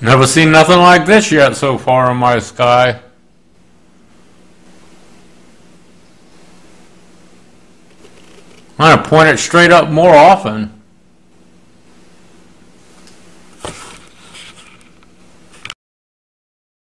Never seen nothing like this yet so far in my sky. I'm gonna point it straight up more often.